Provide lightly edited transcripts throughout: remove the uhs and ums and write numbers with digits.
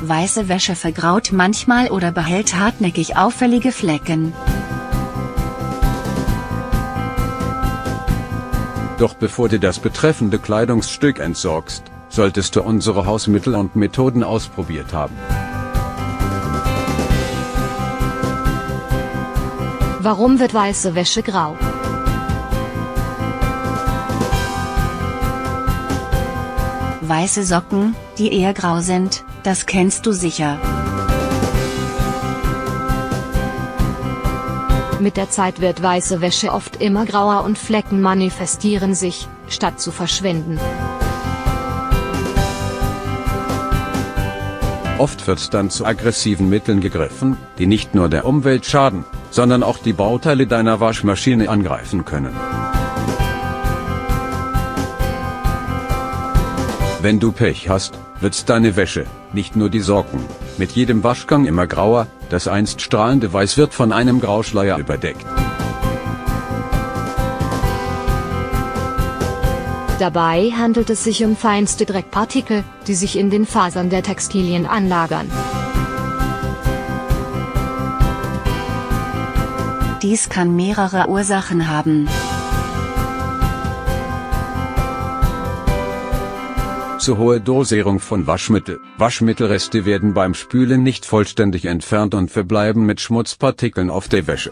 Weiße Wäsche vergraut manchmal oder behält hartnäckig auffällige Flecken. Doch bevor du das betreffende Kleidungsstück entsorgst, solltest du unsere Hausmittel und Methoden ausprobiert haben. Warum wird weiße Wäsche grau? Weiße Socken, die eher grau sind, das kennst du sicher. Mit der Zeit wird weiße Wäsche oft immer grauer und Flecken manifestieren sich, statt zu verschwinden. Oft wird dann zu aggressiven Mitteln gegriffen, die nicht nur der Umwelt schaden, sondern auch die Bauteile deiner Waschmaschine angreifen können. Wenn du Pech hast, wird deine Wäsche, nicht nur die Socken, mit jedem Waschgang immer grauer, das einst strahlende Weiß wird von einem Grauschleier überdeckt. Dabei handelt es sich um feinste Dreckpartikel, die sich in den Fasern der Textilien anlagern. Dies kann mehrere Ursachen haben. Zu hohe Dosierung von Waschmittel. Waschmittelreste werden beim Spülen nicht vollständig entfernt und verbleiben mit Schmutzpartikeln auf der Wäsche.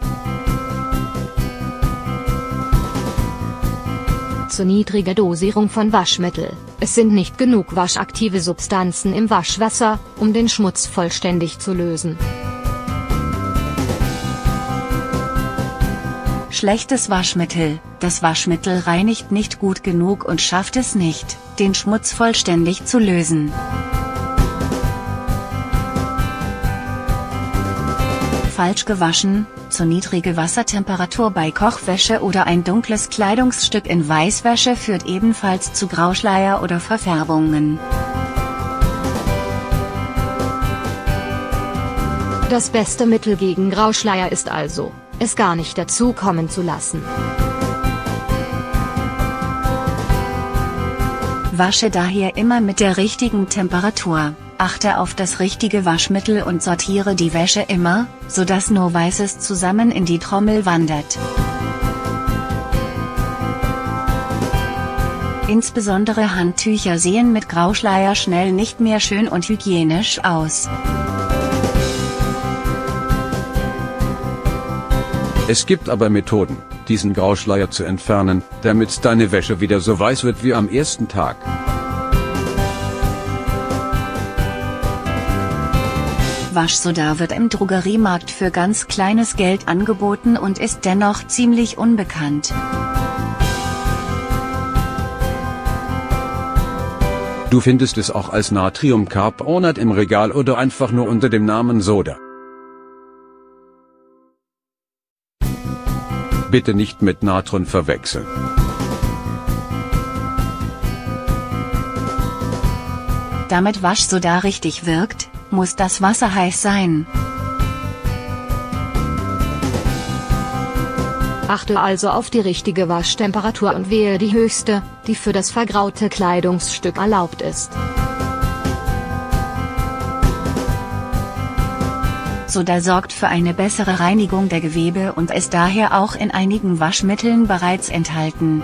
Zu niedrige Dosierung von Waschmittel. Es sind nicht genug waschaktive Substanzen im Waschwasser, um den Schmutz vollständig zu lösen. Schlechtes Waschmittel. Das Waschmittel reinigt nicht gut genug und schafft es nicht, den Schmutz vollständig zu lösen. Falsch gewaschen, zu niedrige Wassertemperatur bei Kochwäsche oder ein dunkles Kleidungsstück in Weißwäsche führt ebenfalls zu Grauschleier oder Verfärbungen. Das beste Mittel gegen Grauschleier ist also, es gar nicht dazu kommen zu lassen. Wasche daher immer mit der richtigen Temperatur, achte auf das richtige Waschmittel und sortiere die Wäsche immer, sodass nur Weißes zusammen in die Trommel wandert. Insbesondere Handtücher sehen mit Grauschleier schnell nicht mehr schön und hygienisch aus. Es gibt aber Methoden, diesen Grauschleier zu entfernen, damit deine Wäsche wieder so weiß wird wie am ersten Tag. Waschsoda wird im Drogeriemarkt für ganz kleines Geld angeboten und ist dennoch ziemlich unbekannt. Du findest es auch als Natriumcarbonat im Regal oder einfach nur unter dem Namen Soda. Bitte nicht mit Natron verwechseln. Damit Waschsoda richtig wirkt, muss das Wasser heiß sein. Achte also auf die richtige Waschtemperatur und wähle die höchste, die für das vergraute Kleidungsstück erlaubt ist. Soda sorgt für eine bessere Reinigung der Gewebe und ist daher auch in einigen Waschmitteln bereits enthalten.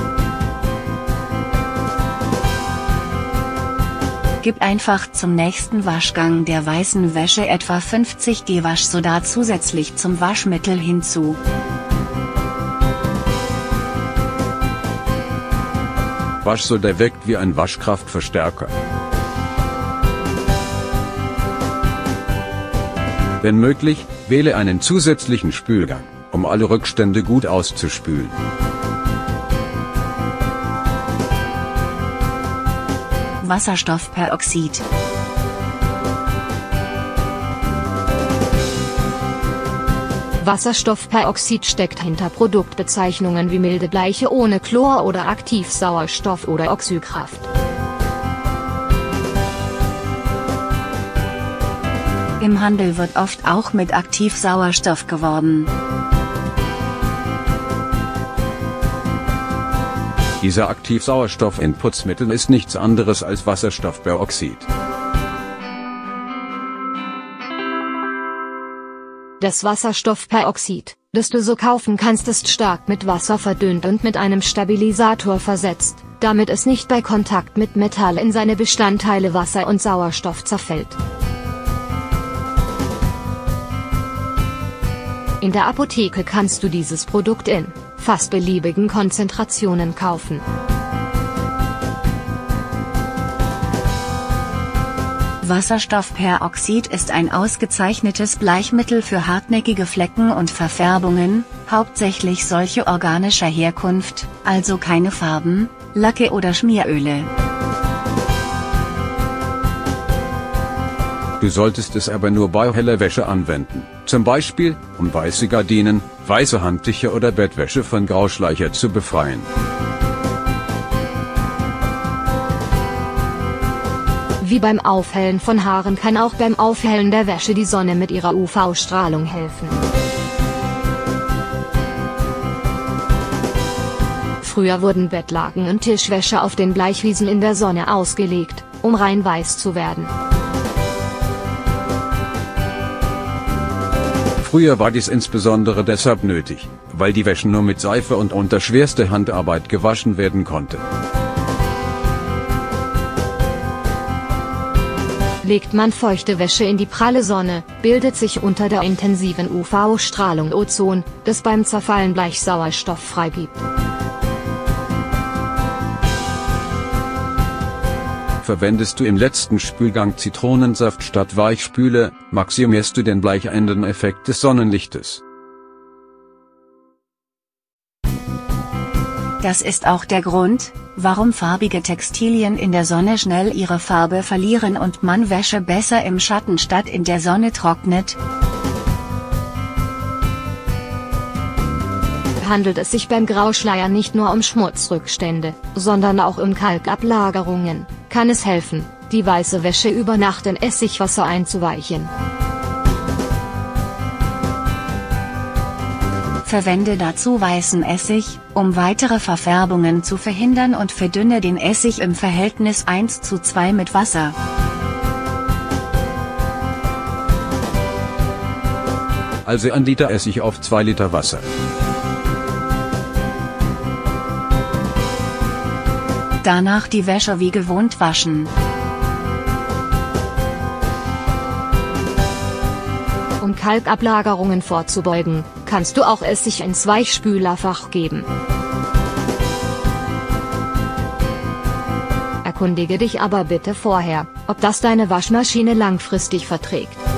Gib einfach zum nächsten Waschgang der weißen Wäsche etwa 50 g Waschsoda zusätzlich zum Waschmittel hinzu. Waschsoda wirkt wie ein Waschkraftverstärker. Wenn möglich, wähle einen zusätzlichen Spülgang, um alle Rückstände gut auszuspülen. Wasserstoffperoxid. Wasserstoffperoxid steckt hinter Produktbezeichnungen wie milde Bleiche ohne Chlor oder Aktivsauerstoff oder Oxykraft. Im Handel wird oft auch mit Aktivsauerstoff geworben. Dieser Aktivsauerstoff in Putzmitteln ist nichts anderes als Wasserstoffperoxid. Das Wasserstoffperoxid, das du so kaufen kannst, ist stark mit Wasser verdünnt und mit einem Stabilisator versetzt, damit es nicht bei Kontakt mit Metall in seine Bestandteile Wasser und Sauerstoff zerfällt. In der Apotheke kannst du dieses Produkt in fast beliebigen Konzentrationen kaufen. Wasserstoffperoxid ist ein ausgezeichnetes Bleichmittel für hartnäckige Flecken und Verfärbungen, hauptsächlich solche organischer Herkunft, also keine Farben, Lacke oder Schmieröle. Du solltest es aber nur bei heller Wäsche anwenden, zum Beispiel, um weiße Gardinen, weiße Handtücher oder Bettwäsche von Grauschleier zu befreien. Wie beim Aufhellen von Haaren kann auch beim Aufhellen der Wäsche die Sonne mit ihrer UV-Strahlung helfen. Früher wurden Bettlaken und Tischwäsche auf den Bleichwiesen in der Sonne ausgelegt, um rein weiß zu werden. Früher war dies insbesondere deshalb nötig, weil die Wäsche nur mit Seife und unter schwerster Handarbeit gewaschen werden konnte. Legt man feuchte Wäsche in die pralle Sonne, bildet sich unter der intensiven UV-Strahlung Ozon, das beim Zerfallen Bleichsauerstoff freigibt. Verwendest du im letzten Spülgang Zitronensaft statt Weichspüler, maximierst du den bleichenden Effekt des Sonnenlichtes. Das ist auch der Grund, warum farbige Textilien in der Sonne schnell ihre Farbe verlieren und man Wäsche besser im Schatten statt in der Sonne trocknet. Handelt es sich beim Grauschleier nicht nur um Schmutzrückstände, sondern auch um Kalkablagerungen, kann es helfen, die weiße Wäsche über Nacht in Essigwasser einzuweichen. Verwende dazu weißen Essig, um weitere Verfärbungen zu verhindern, und verdünne den Essig im Verhältnis 1:2 mit Wasser. Also 1 Liter Essig auf 2 Liter Wasser. Danach die Wäsche wie gewohnt waschen. Um Kalkablagerungen vorzubeugen, kannst du auch Essig ins Weichspülerfach geben. Erkundige dich aber bitte vorher, ob das deine Waschmaschine langfristig verträgt.